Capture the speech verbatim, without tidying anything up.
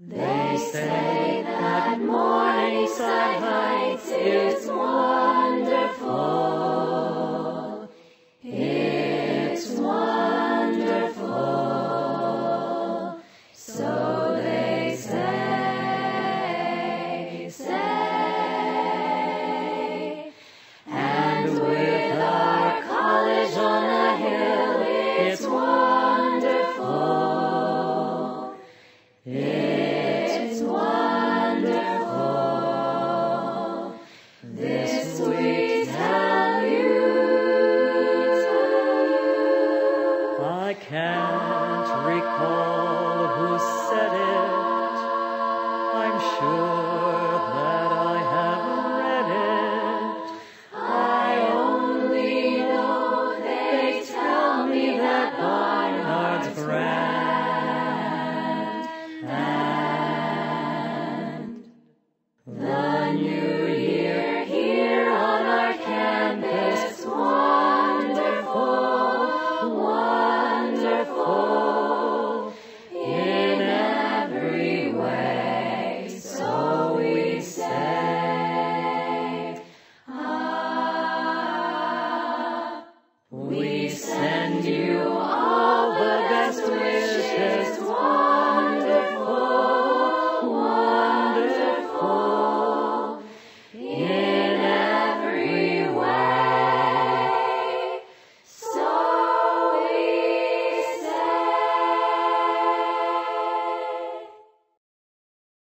They say that Morningside Heights is wonderful. It's wonderful. So they say, say. And with our college on a hill, it's wonderful. It's wonderful. This we tell you. I can't recall who said it. I'm sure that I have read it. I only know they tell me that Barnard's grand.